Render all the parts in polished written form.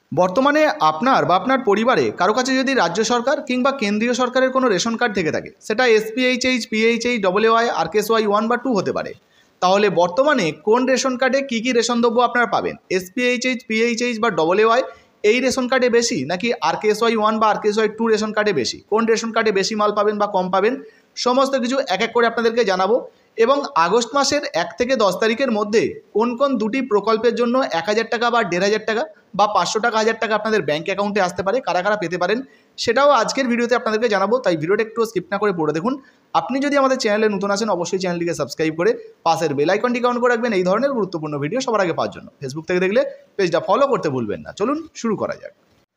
বর্তমানে আপনার বা আপনার পরিবারে কারো কাছে যদি রাজ্য সরকার কিংবা কেন্দ্রীয় সরকারের কোনো রেশন কার্ড থেকে থাকে, সেটা এসপিএইচএইচ, পিএইচএইচ, ডব্লিউআই, আরকেএসওয়াই 1 বা 2 হতে পারে, তাহলে বর্তমানে কোন রেশন কার্ডে কী কী রেশন দ্রব্য আপনারা পাবেন? এসপিএইচএইচ, পিএইচএইচ বা ডব্লিউআই এই রেশন কার্ডে বেশি, নাকি আরকেএসওয়াই 1 বা আরকেএসওয়াই 2 রেশন কার্ডে বেশি? কোন রেশন কার্ডে বেশি মাল পাবেন বা কম পাবেন, সমস্ত কিছু এক এক করে আপনাদেরকে জানাবো। এবং আগস্ট মাসের 1 থেকে 10 তারিখের মধ্যে কোন কোন দুটি প্রকল্পের জন্য 1000 টাকা বা 1500 টাকা বা 500 টাকা 1000 টাকা আপনাদের ব্যাঙ্ক অ্যাকাউন্টে আসতে পারে, কারা কারা পেতে পারেন, সেটাও আজকের ভিডিওতে আপনাদেরকে জানাবো। তাই ভিডিওটা একটু স্কিপ না করে পড়ে দেখুন। আপনি যদি আমাদের চ্যানেলে নতুন আসেন, অবশ্যই চ্যানেলটিকে সাবস্ক্রাইব করে পাশের বেল আইকনটিকে অন করে রাখবেন এই ধরনের গুরুত্বপূর্ণ ভিডিও সবার আগে পাওয়ার জন্য। ফেসবুক থেকে দেখলে পেজটা ফলো করতে ভুলবেন না। চলুন শুরু করা যাক।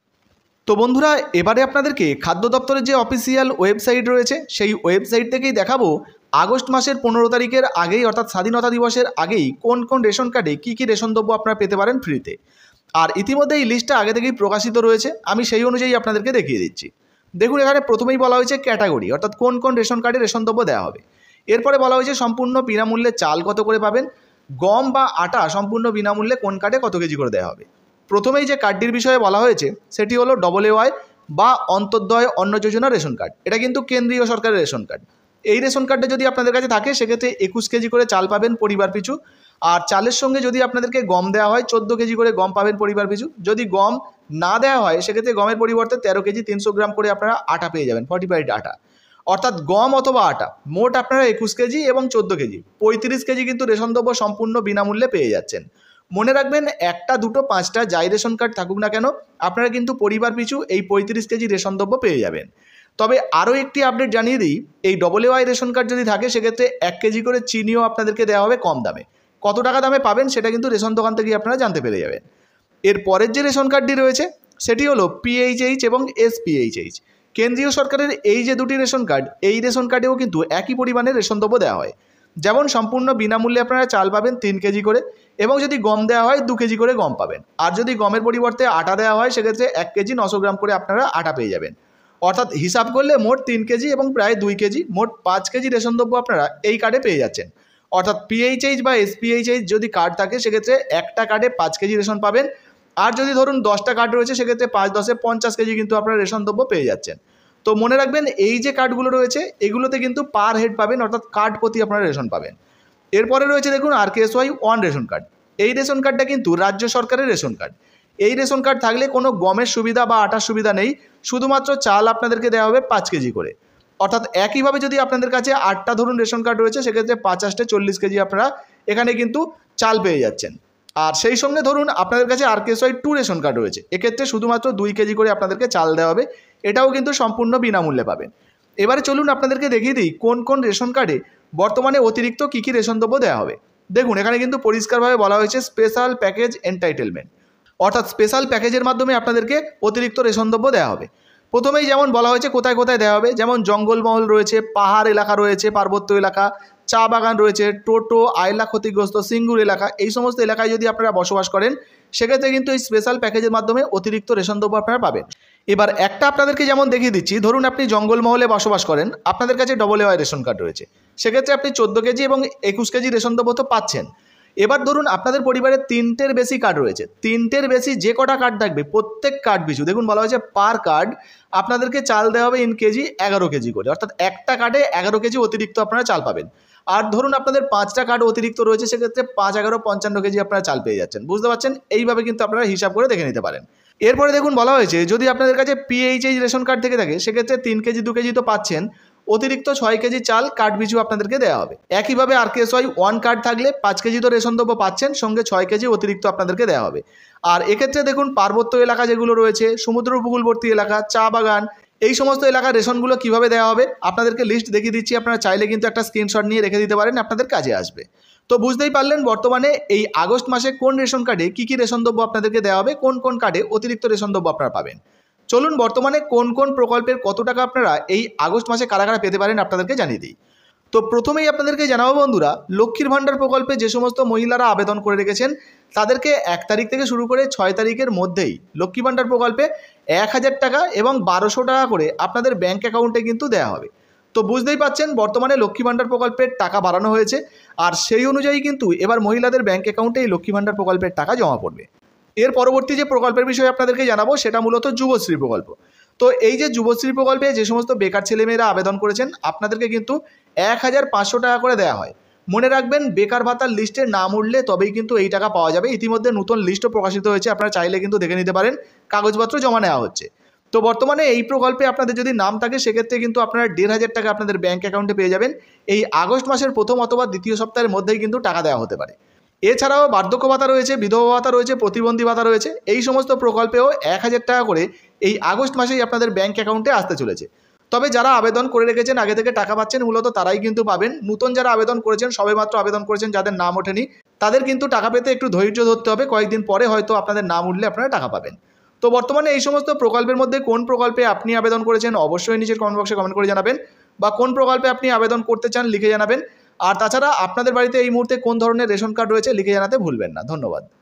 তো বন্ধুরা, এবারে আপনাদেরকে খাদ্য দপ্তরের যে অফিসিয়াল ওয়েবসাইট রয়েছে, সেই ওয়েবসাইট থেকেই দেখাবো আগস্ট মাসের 15 তারিখের আগেই, অর্থাৎ স্বাধীনতা দিবসের আগেই কোন কোন রেশন কার্ডে কী কী রেশন দ্রব্য আপনারা পেতে পারেন ফ্রিতে। আর ইতিমধ্যে এই লিস্টটা আগে থেকেই প্রকাশিত রয়েছে, আমি সেই অনুযায়ী আপনাদেরকে দেখিয়ে দিচ্ছি। দেখুন, এখানে প্রথমেই বলা হয়েছে ক্যাটাগরি, অর্থাৎ কোন কোন রেশন কার্ডে রেশন দ্রব্য দেওয়া হবে। এরপরে বলা হয়েছে সম্পূর্ণ বিনামূল্যে চাল কত করে পাবেন, গম বা আটা সম্পূর্ণ বিনামূল্যে কোন কার্ডে কত কেজি করে দেওয়া হবে। প্রথমেই যে কার্ডটির বিষয়ে বলা হয়েছে সেটি হলো ডব্লিউআই বা অন্তর্দয় অন্ন যোজনা রেশন কার্ড। এটা কিন্তু কেন্দ্রীয় সরকারের রেশন কার্ড। এই রেশন কার্ডটা যদি আপনাদের কাছে থাকে, সেক্ষেত্রে 21 কেজি করে চাল পাবেন পরিবার পিছু। আর চালের সঙ্গে যদি আপনাদেরকে গম দেওয়া হয়, 14 কেজি করে গম পাবেন পরিবার পিছু। যদি গম না দেওয়া হয়, সেক্ষেত্রে গমের পরিবর্তে 13 কেজি 300 গ্রাম করে আপনারা আটা পেয়ে যাবেন, ফর্টিফাইড আটা। অর্থাৎ গম অথবা আটা মোট আপনারা 21 কেজি এবং 14 কেজি 35 কেজি কিন্তু রেশন দ্রব্য সম্পূর্ণ বিনামূল্যে পেয়ে যাচ্ছেন। মনে রাখবেন, একটা, দুটো, পাঁচটা যাই রেশন কার্ড থাকুক না কেন, আপনারা কিন্তু পরিবার পিছু এই 35 কেজি রেশন দ্রব্য পেয়ে যাবেন। তবে আরও একটি আপডেট জানিয়ে দিই, এই ডব্লিউআই রেশন কার্ড যদি থাকে, সেক্ষেত্রে 1 কেজি করে চিনিও আপনাদেরকে দেওয়া হবে কম দামে। কত টাকা দামে পাবেন সেটা কিন্তু রেশন দোকান থেকে আপনারা জানতে পেরে যাবেন। এর পরের যে রেশন কার্ডটি রয়েছে সেটি হলো পিএইচএইচ এবং এসপিএইচএইচ। কেন্দ্রীয় সরকারের এই যে দুটি রেশন কার্ড, এই রেশন কার্ডেও কিন্তু একই পরিমাণে রেশন দ্রব্য দেওয়া হয়। যেমন সম্পূর্ণ বিনামূল্যে আপনারা চাল পাবেন 3 কেজি করে, এবং যদি গম দেওয়া হয় 2 কেজি করে গম পাবেন। আর যদি গমের পরিবর্তে আটা দেওয়া হয়, সেক্ষেত্রে 1 কেজি 900 গ্রাম করে আপনারা আটা পেয়ে যাবেন। অর্থাৎ হিসাব করলে মোট 3 কেজি এবং প্রায় 2 কেজি, মোট 5 কেজি রেশন দ্রব্য আপনারা এই কার্ডে পেয়ে যাচ্ছেন। অর্থাৎ পিএইচএইচ বা এসপিএইচএইচ যদি কার্ড থাকে, সেক্ষেত্রে একটা কার্ডে 5 কেজি রেশন পাবেন। আর যদি ধরুন 10টা কার্ড রয়েছে, সেক্ষেত্রে 5 10 50 কেজি কিন্তু আপনারা রেশন দ্রব্য পেয়ে যাচ্ছেন। তো মনে রাখবেন, এই যে কার্ডগুলো রয়েছে এগুলোতে কিন্তু পার হেড পাবেন, অর্থাৎ কার্ড প্রতি আপনারা রেশন পাবেন। এরপরে রয়েছে দেখুন আরকেএসওয়াই 1 রেশন কার্ড। এই রেশন কার্ডটা কিন্তু রাজ্য সরকারের রেশন কার্ড। এই রেশন কার্ড থাকলে কোনো গমের সুবিধা বা আটার সুবিধা নেই, শুধুমাত্র চাল আপনাদেরকে দেওয়া হবে 5 কেজি করে। অর্থাৎ একইভাবে যদি আপনাদের কাছে 8টা ধরুন রেশন কার্ড রয়েছে, সেক্ষেত্রে 50 40 কেজি আপনারা এখানে কিন্তু চাল পেয়ে যাচ্ছেন। আর সেই সঙ্গে ধরুন আপনাদের কাছে আরকেএসওয়াই 2 রেশন কার্ড রয়েছে, এক্ষেত্রে শুধুমাত্র 2 কেজি করে আপনাদেরকে চাল দেওয়া হবে, এটাও কিন্তু সম্পূর্ণ বিনামূল্যে পাবেন। এবারে চলুন আপনাদেরকে দেখিয়ে দিই কোন কোন রেশন কার্ডে বর্তমানে অতিরিক্ত কী কী রেশন দ্রব্য দেওয়া হবে। দেখুন, এখানে কিন্তু পরিষ্কারভাবে বলা হয়েছে স্পেশাল প্যাকেজ এন্টাইটেলমেন্ট, অর্থাৎ স্পেশাল প্যাকেজের মাধ্যমে আপনাদেরকে অতিরিক্ত রেশন দ্রব্য দেওয়া হবে। প্রথমেই যেমন বলা হয়েছে কোথায় কোথায় দেওয়া হবে, যেমন জঙ্গলমহল রয়েছে, পাহাড় এলাকা রয়েছে, পার্বত্য এলাকা, চা বাগান রয়েছে, টোটো, আয়লা ক্ষতিগ্রস্ত সিঙ্গুর এলাকা, এই সমস্ত এলাকায় যদি আপনারা বসবাস করেন, সেক্ষেত্রে কিন্তু এই স্পেশাল প্যাকেজের মাধ্যমে অতিরিক্ত রেশন দ্রব্য আপনারা পাবেন। এবার একটা আপনাদেরকে যেমন দেখিয়ে দিচ্ছি, ধরুন আপনি জঙ্গলমহলে বসবাস করেন, আপনাদের কাছে ডব্লিউআই রেশন কার্ড রয়েছে, সেক্ষেত্রে আপনি 14 কেজি এবং 21 কেজি রেশন দ্রব্য তো পাচ্ছেন। এবার ধরুন আপনাদের পরিবারে 3টের বেশি কার্ড রয়েছে, 3টের বেশি যে কটা কার্ড থাকবে, প্রত্যেক কার্ড পিছু দেখুন বলা হয়েছে পার কার্ড আপনাদেরকে চাল দেওয়া হবে ইন কেজি 11 কেজি করে, অর্থাৎ একটা কার্ডে 11 কেজি অতিরিক্ত আপনারা চাল পাবেন। আর ধরুন আপনাদের 5টা কার্ড অতিরিক্ত রয়েছে, সেক্ষেত্রে 5 11 55 কেজি আপনারা চাল পেয়ে যাচ্ছেন। বুঝতে পারছেন? এইভাবে কিন্তু আপনারা হিসাব করে দেখে নিতে পারেন। এরপরে দেখুন বলা হয়েছে যদি আপনাদের কাছে পিএইচএইচ রেশন কার্ড থেকে থাকে, সেক্ষেত্রে 3 কেজি 2 কেজি তো পাচ্ছেন, অতিরিক্ত 6 কেজি চাল কার্ড পিছু আপনাদেরকে দেওয়া হবে। একইভাবে আরকেএসওয়াই 1 কার্ড থাকলে 5 কেজি তো রেশন দ্রব্য পাচ্ছেন, সঙ্গে 6 কেজি অতিরিক্ত আপনাদেরকে দেওয়া হবে। আর এক্ষেত্রে দেখুন পার্বত্য এলাকা যেগুলো রয়েছে, সমুদ্র উপকূলবর্তী এলাকা, চা বাগান, এই সমস্ত এলাকার রেশনগুলো কীভাবে দেওয়া হবে আপনাদেরকে লিস্ট দেখিয়ে দিচ্ছি। আপনারা চাইলে কিন্তু একটা স্ক্রিনশট নিয়ে রেখে দিতে পারেন, আপনাদের কাজে আসবে। তো বুঝতেই পারলেন বর্তমানে এই আগস্ট মাসে কোন রেশন কার্ডে কী কী রেশন দ্রব্য আপনাদেরকে দেওয়া হবে, কোন কোন কার্ডে অতিরিক্ত রেশন দ্রব্য আপনারা পাবেন। চলুন বর্তমানে কোন কোন প্রকল্পের কত টাকা আপনারা এই আগস্ট মাসে কারা কারা পেতে পারেন আপনাদেরকে জানিয়ে দিই। তো প্রথমেই আপনাদেরকে জানাবো বন্ধুরা, লক্ষ্মীর ভাণ্ডার প্রকল্পে যে সমস্ত মহিলারা আবেদন করে রেখেছেন, তাদেরকে 1 তারিখ থেকে শুরু করে 6 তারিখের মধ্যেই লক্ষ্মী ভাণ্ডার প্রকল্পে 1000 টাকা এবং 1200 টাকা করে আপনাদের ব্যাঙ্ক অ্যাকাউন্টে কিন্তু দেওয়া হবে। তো বুঝতেই পাচ্ছেন বর্তমানে লক্ষ্মী ভাণ্ডার প্রকল্পের টাকা বাড়ানো হয়েছে, আর সেই অনুযায়ী কিন্তু এবার মহিলাদের ব্যাঙ্ক অ্যাকাউন্টে এই লক্ষ্মী ভাণ্ডার প্রকল্পের টাকা জমা পড়বে। এর পরবর্তী যে প্রকল্পের বিষয়ে আপনাদেরকে জানাবো সেটা মূলত যুবশ্রী প্রকল্প। তো এই যে যুবশ্রী প্রকল্পে যে সমস্ত বেকার ছেলেমেয়েরা আবেদন করেছেন আপনাদেরকে কিন্তু 1500 টাকা করে দেওয়া হয়। মনে রাখবেন বেকার ভাতার লিস্টে নাম উঠলে তবেই কিন্তু এই টাকা পাওয়া যাবে। ইতিমধ্যে নতুন লিস্টও প্রকাশিত হয়েছে, আপনারা চাইলে কিন্তু দেখে নিতে পারেন, কাগজপত্র জমা নেওয়া হচ্ছে। তো বর্তমানে এই প্রকল্পে আপনাদের যদি নাম থাকে সেক্ষেত্রে কিন্তু আপনারা 1500 টাকা আপনাদের ব্যাঙ্ক অ্যাকাউন্টে পেয়ে যাবেন। এই আগস্ট মাসের প্রথম অথবা দ্বিতীয় সপ্তাহের মধ্যেই কিন্তু টাকা দেওয়া হতে পারে। এছাড়াও বার্ধক্য ভাতা রয়েছে, বিধবা ভাতা রয়েছে, প্রতিবন্ধী ভাতা রয়েছে। এই সমস্ত প্রকল্পেও 1000 টাকা করে এই আগস্ট মাসেই আপনাদের ব্যাঙ্ক অ্যাকাউন্টে আসতে চলেছে। তবে যারা আবেদন করে রেখেছেন, আগে থেকে টাকা পাচ্ছেন, মূলত তারাই কিন্তু পাবেন। নতুন যারা আবেদন করেছেন, সবেমাত্র আবেদন করেছেন, যাদের নাম ওঠেনি, তাদের কিন্তু টাকা পেতে একটু ধৈর্য ধরতে হবে। কয়েকদিন পরে হয়তো আপনাদের নাম উঠলে আপনারা টাকা পাবেন। তো বর্তমানে এই সমস্ত প্রকল্পের মধ্যে কোন প্রকল্পে আপনি আবেদন করেছেন অবশ্যই নিচের কমেন্ট বক্সে কমেন্ট করে জানাবেন, বা কোন প্রকল্পে আপনি আবেদন করতে চান লিখে জানাবেন। আর তাছাড়া আপনাদের বাড়িতে এই মুহূর্তে কোন ধরনের রেশন কার্ড রয়েছে লিখে জানাতে ভুলবেন না। ধন্যবাদ।